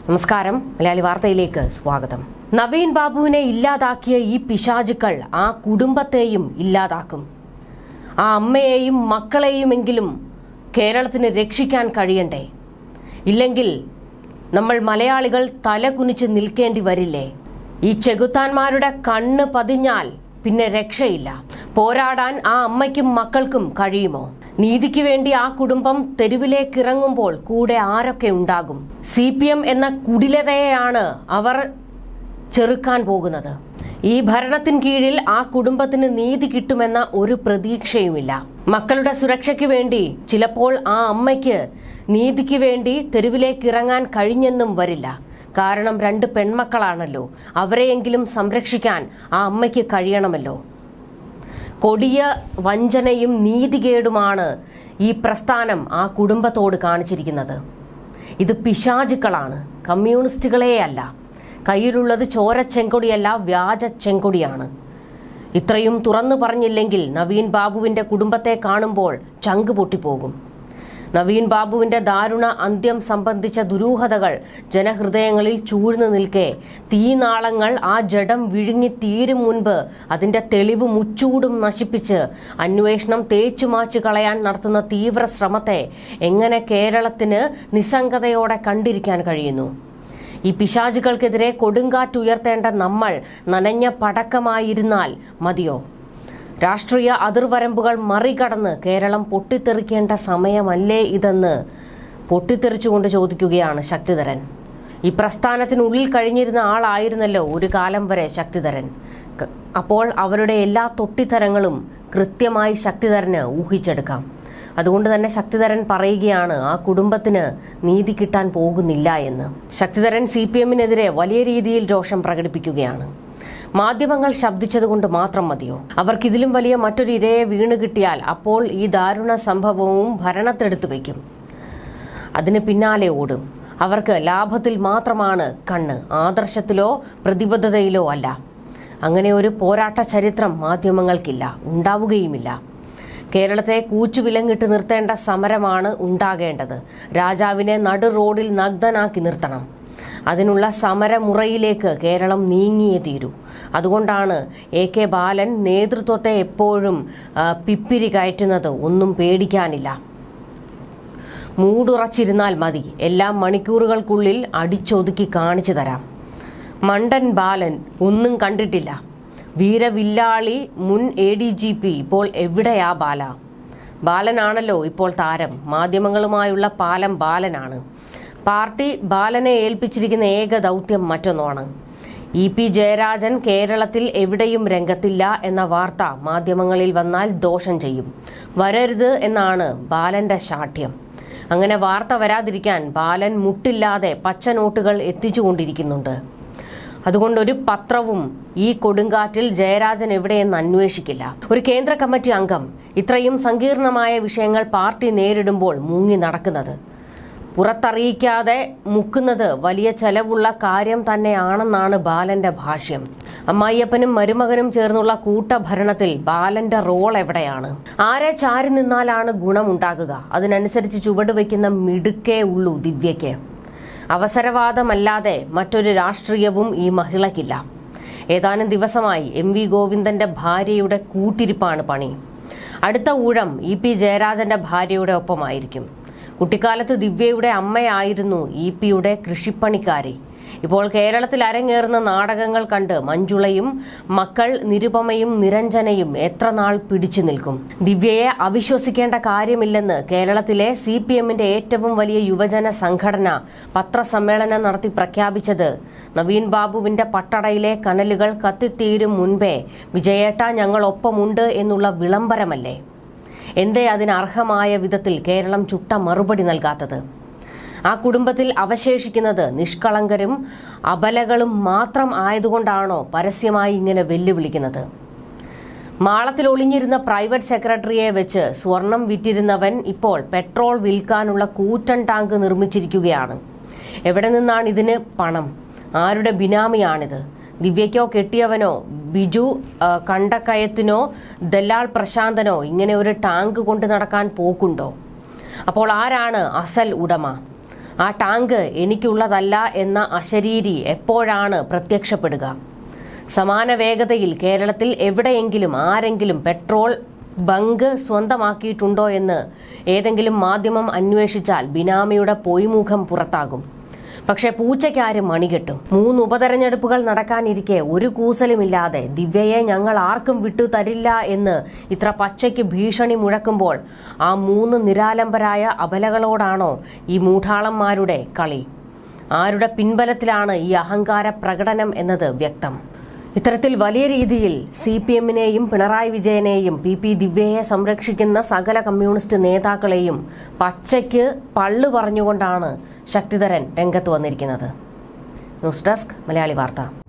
നമസ്കാരം, മലയാളി വാർത്തയിലേക്ക് സ്വാഗതം. നവീൻ ബാബുവിനെ ഇല്ലാതാക്കിയ ഈ പിശാചുക്കൾ ആ കുടുംബത്തെയും ഇല്ലാതാക്കും. ആ അമ്മയെയും മക്കളെയുമെങ്കിലും കേരളത്തിന് രക്ഷിക്കാൻ കഴിയണ്ടേ? ഇല്ലെങ്കിൽ നമ്മൾ മലയാളികൾ തല കുനിച്ച് നിൽക്കേണ്ടി വരില്ലേ? ഈ ചെകുത്താന്മാരുടെ കണ്ണ് പതിഞ്ഞാൽ പിന്നെ രക്ഷയില്ല. പോരാടാൻ ആ അമ്മയ്ക്കും മക്കൾക്കും കഴിയുമോ? നീതിക്ക് വേണ്ടി ആ കുടുംബം തെരുവിലേക്ക് ഇറങ്ങുമ്പോൾ കൂടെ ആരൊക്കെ ഉണ്ടാകും? CPM എന്ന കുടിലതയെയാണ് അവർ ചെറുക്കാൻ പോകുന്നത്. ഈ ഭരണത്തിന് കീഴിൽ ആ കുടുംബത്തിന് നീതി കിട്ടുമെന്ന ഒരു പ്രതീക്ഷയുമില്ല. മക്കളുടെ സുരക്ഷയ്ക്ക് വേണ്ടി ചിലപ്പോൾ ആ അമ്മയ്ക്ക് നീതിക്ക് വേണ്ടി തെരുവിലേക്ക് ഇറങ്ങാൻ കഴിഞ്ഞെന്നും വരില്ല. കാരണം 2 പെൺമക്കളാണല്ലോ. അവരെയെങ്കിലും സംരക്ഷിക്കാൻ ആ അമ്മയ്ക്ക് കഴിയണമല്ലോ. കൊടിയ വഞ്ചനയും നീതികേടുമാണ് ഈ പ്രസ്ഥാനം ആ കുടുംബത്തോട് കാണിച്ചിരിക്കുന്നത്. ഇത് പിശാചുക്കളാണ്, കമ്മ്യൂണിസ്റ്റുകളെയല്ല. കയ്യിലുള്ളത് ചോര ചെങ്കൊടിയല്ല, വ്യാജ ചെങ്കൊടിയാണ്. ഇത്രയും തുറന്നു പറഞ്ഞില്ലെങ്കിൽ നവീൻ ബാബുവിന്റെ കുടുംബത്തെ കാണുമ്പോൾ ചങ്ക് പൊട്ടിപ്പോകും. നവീൻ ബാബുവിന്റെ ദാരുണ അന്ത്യം സംബന്ധിച്ച ദുരൂഹതകൾ ജനഹൃദയങ്ങളിൽ ചൂഴ്ന്നു നിൽക്കെ തീനാളങ്ങൾ ആ ജഡം വിഴുങ്ങി തീരും മുൻപ് അതിന്റെ തെളിവ് മുച്ചൂടും നശിപ്പിച്ച് അന്വേഷണം തേച്ചുമാച്ചു കളയാൻ നടത്തുന്ന തീവ്ര ശ്രമത്തെ എങ്ങനെ കേരളത്തിന് നിസ്സംഗതയോടെ കണ്ടിരിക്കാൻ കഴിയുന്നു? ഈ പിശാചുകൾക്കെതിരെ കൊടുങ്കാറ്റുയർത്തേണ്ട നമ്മൾ നനഞ്ഞ പടക്കമായിരുന്നാൽ മതിയോ? രാഷ്ട്രീയ അതിർവരമ്പുകൾ മറികടന്ന് കേരളം പൊട്ടിത്തെറിക്കേണ്ട സമയമല്ലേ ഇതെന്ന് പൊട്ടിത്തെറിച്ചുകൊണ്ട് ചോദിക്കുകയാണ് ശക്തിധരൻ. ഈ പ്രസ്ഥാനത്തിനുള്ളിൽ കഴിഞ്ഞിരുന്ന ആളായിരുന്നല്ലോ ഒരു കാലം വരെ ശക്തിധരൻ. അപ്പോൾ അവരുടെ എല്ലാ തൊട്ടിത്തരങ്ങളും കൃത്യമായി ശക്തിധരന് ഊഹിച്ചെടുക്കാം. അതുകൊണ്ട് തന്നെ ശക്തിധരൻ പറയുകയാണ് ആ കുടുംബത്തിന് നീതി കിട്ടാൻ പോകുന്നില്ല എന്ന്. ശക്തിധരൻ CPMനെതിരെ വലിയ രീതിയിൽ രോഷം പ്രകടിപ്പിക്കുകയാണ്. മാധ്യമങ്ങൾ ശബ്ദിച്ചതുകൊണ്ട് മാത്രം മതിയോ? അവർക്കിതിലും വലിയ മറ്റൊരു ഇരയെ വീണ് കിട്ടിയാൽ അപ്പോൾ ഈ ദാരുണ സംഭവവും ഭരണത്തെടുത്തു വയ്ക്കും. അതിന് പിന്നാലെ ഓടും. അവർക്ക് ലാഭത്തിൽ മാത്രമാണ് കണ്ണ്, ആദർശത്തിലോ പ്രതിബദ്ധതയിലോ അല്ല. അങ്ങനെ ഒരു പോരാട്ട ചരിത്രം മാധ്യമങ്ങൾക്കില്ല, ഉണ്ടാവുകയുമില്ല. കേരളത്തെ കൂച്ചുവിലങ്ങിട്ട് നിർത്തേണ്ട സമരമാണ് ഉണ്ടാകേണ്ടത്. രാജാവിനെ നടു റോഡിൽ നഗ്നനാക്കി നിർത്തണം. അതിനുള്ള സമരമുറയിലേക്ക് കേരളം നീങ്ങിയേ തീരൂ. അതുകൊണ്ടാണ് AK ബാലൻ നേതൃത്വത്തെ എപ്പോഴും പിപ്പിരി കയറ്റുന്നത്. ഒന്നും പേടിക്കാനില്ല, മൂടുറച്ചിരുന്നാൽ മതി, എല്ലാം മണിക്കൂറുകൾക്കുള്ളിൽ അടിച്ചൊതുക്കി കാണിച്ചു തരാം. മണ്ടൻ ബാലൻ ഒന്നും കണ്ടിട്ടില്ല. വീരവില്ലാളി മുൻ ADGP ഇപ്പോൾ എവിടെയാ ബാല? ബാലനാണല്ലോ ഇപ്പോൾ താരം. മാധ്യമങ്ങളുമായുള്ള പാലം ബാലനാണ്. പാർട്ടി ബാലനെ ഏൽപ്പിച്ചിരിക്കുന്ന ഏക ദൗത്യം മറ്റൊന്നാണ്. EP ജയരാജൻ കേരളത്തിൽ എവിടെയും രംഗത്തില്ല എന്ന വാർത്ത മാധ്യമങ്ങളിൽ വന്നാൽ ദോഷം ചെയ്യും. വരരുത് എന്നാണ് ബാലന്റെ ശാഠ്യം. അങ്ങനെ വാർത്ത വരാതിരിക്കാൻ ബാലൻ മുട്ടില്ലാതെ പച്ചനോട്ടുകൾ എത്തിച്ചുകൊണ്ടിരിക്കുന്നുണ്ട്. അതുകൊണ്ട് ഒരു പത്രവും ഈ കൊടുങ്കാറ്റിൽ ജയരാജൻ എവിടെയെന്ന് അന്വേഷിക്കില്ല. ഒരു കേന്ദ്ര കമ്മിറ്റി അംഗം ഇത്രയും സങ്കീർണമായ വിഷയങ്ങൾ പാർട്ടി നേരിടുമ്പോൾ മുങ്ങി നടക്കുന്നത്, പുറത്തറിയിക്കാതെ മുക്കുന്നത് വലിയ ചെലവുള്ള കാര്യം തന്നെയാണെന്നാണ് ബാലന്റെ ഭാഷ്യം. അമ്മായിയപ്പനും മരുമകനും ചേർന്നുള്ള കൂട്ടഭരണത്തിൽ ബാലന്റെ റോൾ എവിടെയാണ്? ആരെ ചാരി നിന്നാലാണ് ഗുണമുണ്ടാകുക? അതിനനുസരിച്ച് ചുവടുവെക്കുന്ന മിടുക്കേ ഉള്ളൂ ദിവ്യയ്ക്ക്. അവസരവാദമല്ലാതെ മറ്റൊരു രാഷ്ട്രീയവും ഈ മഹിളയ്ക്കില്ല. ഏതാനും ദിവസമായി MV ഗോവിന്ദന്റെ ഭാര്യയുടെ കൂട്ടിരിപ്പാണ് പണി. അടുത്ത ഊഴം EP ജയരാജന്റെ ഭാര്യയുടെ ഒപ്പമായിരിക്കും. കുട്ടിക്കാലത്ത് ദിവ്യയുടെ അമ്മയായിരുന്നു EP-യുടെ കൃഷിപ്പണിക്കാരി. ഇപ്പോൾ കേരളത്തിൽ അരങ്ങേറുന്ന നാടകങ്ങൾ കണ്ട് മഞ്ജുളയും മക്കൾ നിരുപമയും നിരഞ്ജനയും എത്ര നാൾ പിടിച്ചു നിൽക്കും? ദിവ്യയെ അവിശ്വസിക്കേണ്ട കാര്യമില്ലെന്ന് കേരളത്തിലെ CPMന്റെ ഏറ്റവും വലിയ യുവജന സംഘടന പത്രസമ്മേളനം നടത്തി പ്രഖ്യാപിച്ചത് നവീൻ ബാബുവിന്റെ പട്ടടയിലെ കനലുകൾ കത്തിത്തീരും മുൻപേ വിജയേട്ട ഞങ്ങൾ ഒപ്പമുണ്ട് എന്നുള്ള വിളംബരമല്ലേ? എന്തേ അതിന് അർഹമായ വിധത്തിൽ കേരളം ചുട്ട മറുപടി നൽകാത്തത്? ആ കുടുംബത്തിൽ അവശേഷിക്കുന്നത് നിഷ്കളങ്കരും അബലകളും മാത്രം ആയതുകൊണ്ടാണോ പരസ്യമായി ഇങ്ങനെ വെല്ലുവിളിക്കുന്നത്? മാളത്തിൽ ഒളിഞ്ഞിരുന്ന പ്രൈവറ്റ് സെക്രട്ടറിയെ വെച്ച് സ്വർണം വിറ്റിരുന്നവൻ ഇപ്പോൾ പെട്രോൾ വിൽക്കാനുള്ള കൂറ്റൻ ടാങ്ക് നിർമ്മിച്ചിരിക്കുകയാണ്. എവിടെ നിന്നാണ് ഇതിന് പണം? ആരുടെ ബിനാമിയാണിത്? ദിവ്യയ്ക്കോ കെട്ടിയവനോ ബിജു കണ്ടക്കയത്തിനോ ദല്ലാൾ പ്രശാന്തനോ ഇങ്ങനെ ഒരു ടാങ്ക് കൊണ്ട് നടക്കാൻ പോക്കുണ്ടോ? അപ്പോൾ ആരാണ് അസൽ ഉടമ? ആ ടാങ്ക് എനിക്കുള്ളതല്ല എന്ന അശരീരി എപ്പോഴാണ് പ്രത്യക്ഷപ്പെടുക? സമാന വേഗതയിൽ കേരളത്തിൽ എവിടെയെങ്കിലും ആരെങ്കിലും പെട്രോൾ ബങ്ക് സ്വന്തമാക്കിയിട്ടുണ്ടോ എന്ന് ഏതെങ്കിലും മാധ്യമം അന്വേഷിച്ചാൽ ബിനാമിയുടെ പൊയ്മുഖം പുറത്താകും. പക്ഷേ പൂച്ചയ്ക്കാരും മണികെട്ടും. 3 ഉപതെരഞ്ഞെടുപ്പുകൾ നടക്കാനിരിക്കെ ഒരു കൂസലുമില്ലാതെ ദിവ്യയെ ഞങ്ങൾ ആർക്കും വിട്ടു തരില്ല എന്ന് ഇത്ര പച്ചയ്ക്ക് ഭീഷണി മുഴക്കുമ്പോൾ ആ 3 നിരാലംബരായ അബലകളോടാണോ ഈ മൂഢാളന്മാരുടെ കളി? ആരുടെ പിൻബലത്തിലാണ് ഈ അഹങ്കാര പ്രകടനം എന്നത് വ്യക്തം. ഇത്തരത്തിൽ വലിയ രീതിയിൽ CPM-നെയും പിണറായി വിജയനെയും PP ദിവ്യയെ സംരക്ഷിക്കുന്ന സകല കമ്മ്യൂണിസ്റ്റ് നേതാക്കളെയും പച്ചയ്ക്ക് പള്ളു പറഞ്ഞുകൊണ്ടാണ് ശക്തിധരൻ രംഗത്ത് വന്നിരിക്കുന്നത്. ന്യൂസ് ഡെസ്ക് മലയാളി വാർത്ത.